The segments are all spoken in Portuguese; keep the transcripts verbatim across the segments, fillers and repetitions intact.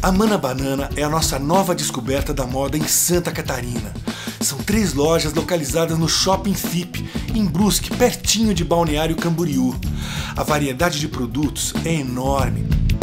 A Mana Banana é a nossa nova descoberta da moda em Santa Catarina. São três lojas localizadas no Shopping F I P, em Brusque, pertinho de Balneário Camboriú. A variedade de produtos é enorme.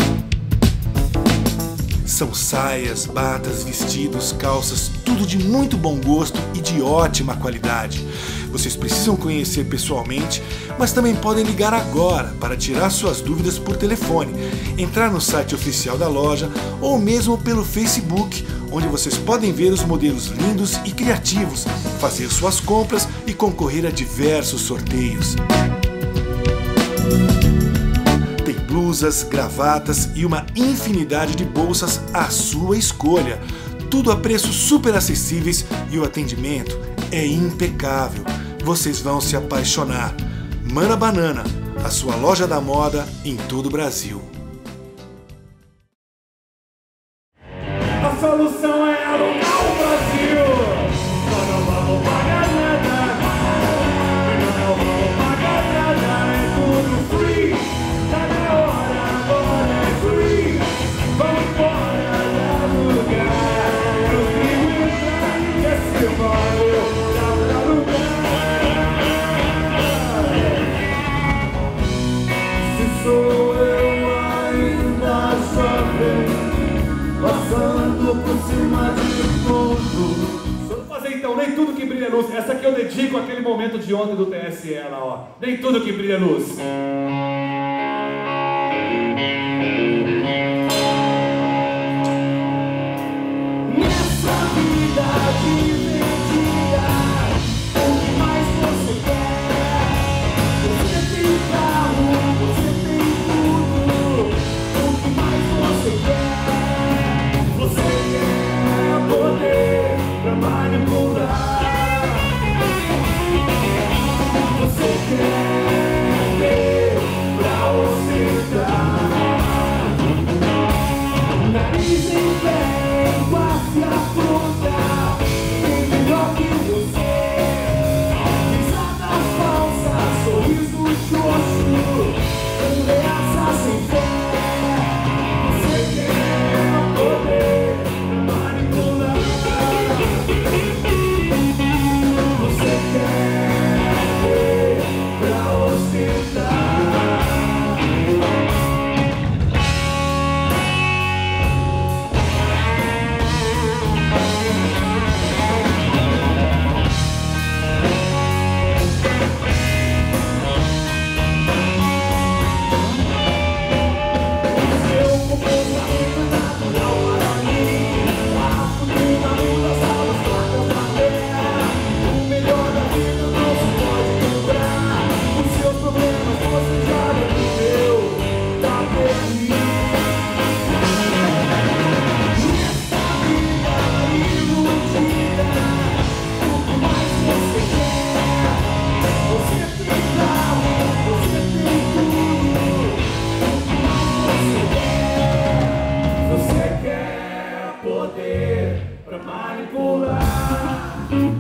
São saias, batas, vestidos, calças, tudo de muito bom gosto e de ótima qualidade. Vocês precisam conhecer pessoalmente, mas também podem ligar agora para tirar suas dúvidas por telefone, entrar no site oficial da loja ou mesmo pelo Facebook, onde vocês podem ver os modelos lindos e criativos, fazer suas compras e concorrer a diversos sorteios. Tem blusas, gravatas e uma infinidade de bolsas à sua escolha. Tudo a preços super acessíveis e o atendimento é impecável. Vocês vão se apaixonar. Mana Banana, a sua loja da moda em todo o Brasil. A solução é alugar o Brasil. Nós não vamos pagar nada. Nós não vamos pagar nada. É tudo free. Tá na hora, agora é free. Vamos embora da lugar. Eu vivo entrar nesse bairro. Dá pra alugar. Se sou eu ainda jovem, passando por cima de tudo. Vamos fazer então, nem tudo que brilha luz. Essa aqui eu dedico àquele momento de ontem do T S E lá, ó. Nem tudo que brilha luz. Nessa vida dividida, o que mais você quer? Você tem carro, você tem tudo. O que mais você quer? Você quer poder pra manipular. Você quer ter pra ostentar. Nariz em pé, face afronta. Tem melhor que você. Risadas falsas, sorriso xoxo. Ameaça sem fé. Você quer poder pra manipular. Você quer ter pra ostentar. Seu comportamento é natural para mim. A fortuna muda, salva as placas da terra. O melhor da vida não se pode comprar. Os seus problemas você já viveu. Tá perdido. Nessa vida iludida, o que mais você quer? Você tem carro, você tem tudo. O que mais você quer? Você quer poder pra manipular.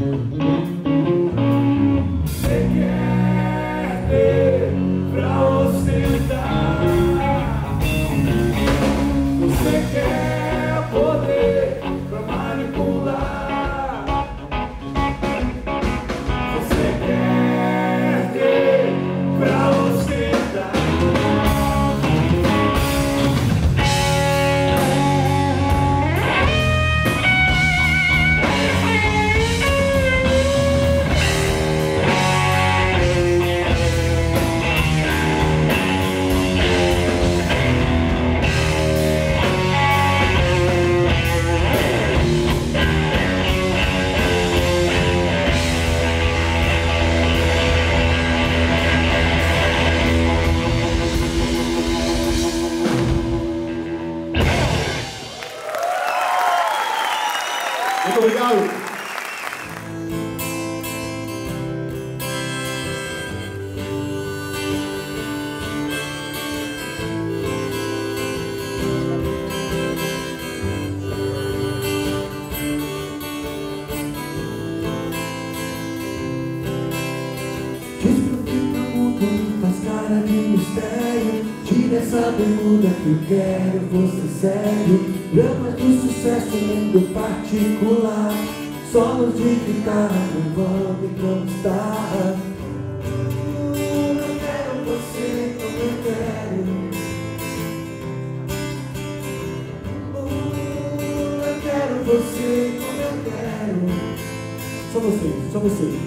Você quer ter pra ostentar. Você quer poder pra manipular. Você quer ter pra ostentar. Muito obrigado. Faz cara de mistério. Tira essa bermuda que eu quero você sério. Dramas do sucesso, mundo particular. Solos de guitarra não vão me conquistar. Eu quero você como eu quero. Eu quero você como eu quero. Só você, só você.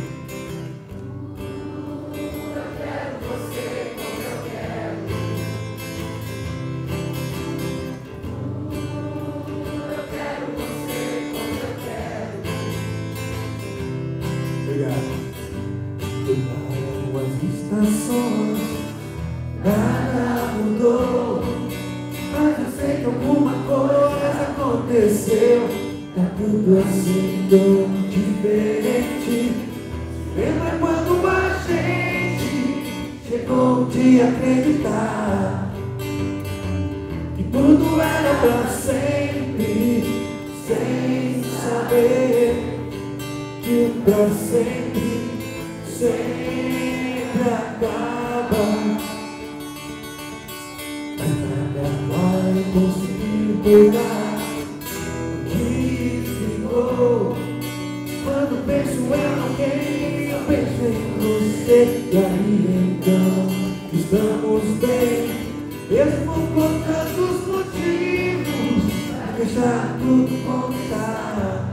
Estações, nada mudou, mas eu sei que alguma coisa aconteceu. Tá tudo assim tão diferente. Lembra quando a gente chegou de acreditar que tudo era pra sempre, sem saber que o pra sempre, sempre acaba. Mas nada vai conseguir mudar o que ficou. Quando penso em alguém, eu penso em você. E aí então estamos bem, mesmo com tantos motivos pra deixar tudo contar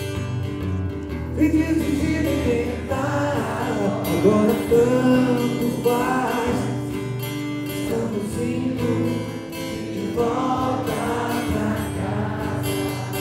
e desistir de tentar. Agora tanto faz, estamos indo de volta pra casa.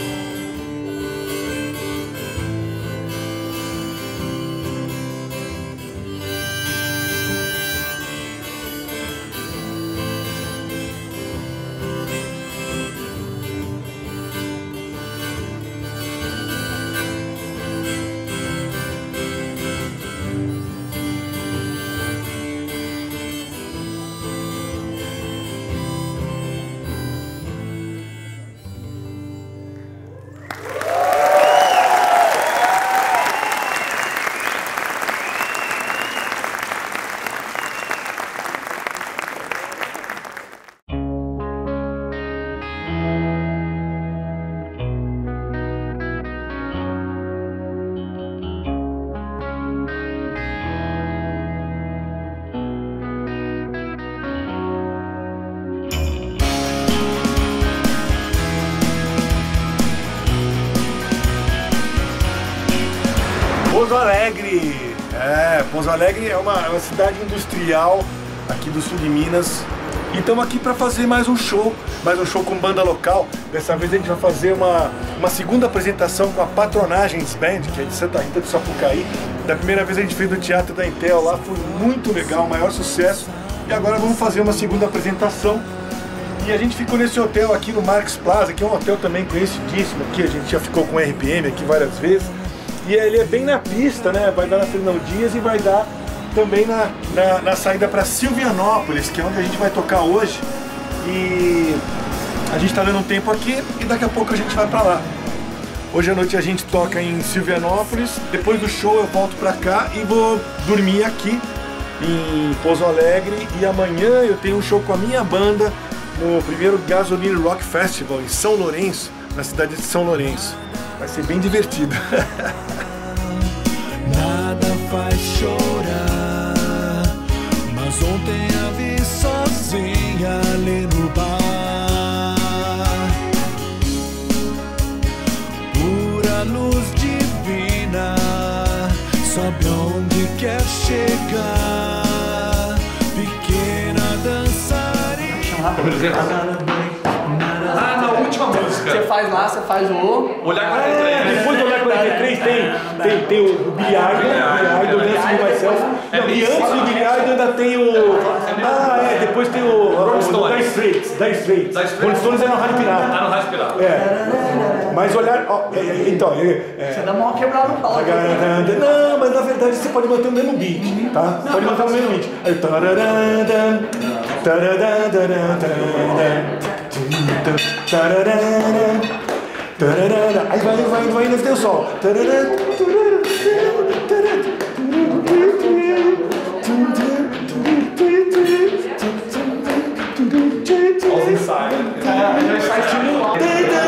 Pouso Alegre, é, Pouso Alegre é uma, é uma cidade industrial aqui do sul de Minas. E estamos aqui para fazer mais um show, mais um show com banda local. Dessa vez a gente vai fazer uma, uma segunda apresentação com a Patronagens Band, que é de Santa Rita do Sapucaí. Da primeira vez a gente fez no Teatro da Intel lá, foi muito legal, maior sucesso. E agora vamos fazer uma segunda apresentação. E a gente ficou nesse hotel aqui no Marques Plaza, que é um hotel também conhecidíssimo aqui. A gente já ficou com o R P M aqui várias vezes. E ele é bem na pista, né? Vai dar na Fernão Dias e vai dar também na, na, na saída para Silvianópolis, que é onde a gente vai tocar hoje. E a gente tá dando um tempo aqui e daqui a pouco a gente vai para lá. Hoje à noite a gente toca em Silvianópolis. Depois do show eu volto para cá e vou dormir aqui em Pouso Alegre. E amanhã eu tenho um show com a minha banda no primeiro Gasoline Rock Festival em São Lourenço, na cidade de São Lourenço. Vai ser bem divertido. Nada faz chorar, mas ontem a vi sozinha ali no bar. Pura luz divina, sobe onde quer chegar. Pequena dançarina. Ah, na última música. Você faz lá, você faz o... Olhar quarenta e três. É, depois do Olhar quarenta e três tem, tem, tem o Billy Idol, Billy Idol, Dance with Myself. Não, e antes do Billy Idol ainda tem o... Ah, é, depois tem o... Rolling Stones. Dire Straits, Dire Straits. Rolling Stones é no Rádio Pirata. Tá no Rádio Pirata. É. Mas olhar... Ó, é, é, então... É, Você dá uma quebrada no pau. não, mas na verdade você pode manter o mesmo beat, tá? Pode manter o mesmo beat. Aí, tararandam, tararandam, tararandam, tararandam. Aí vai, vai, vai, vai ter o sol. Os ensaios. Já sai tipo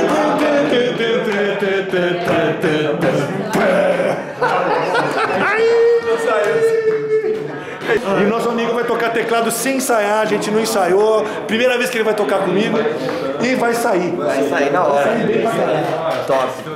E o nosso amigo vai tocar teclado sem ensaiar, a gente não ensaiou. Primeira vez que ele vai tocar comigo e vai sair. Vai sair na hora. Top.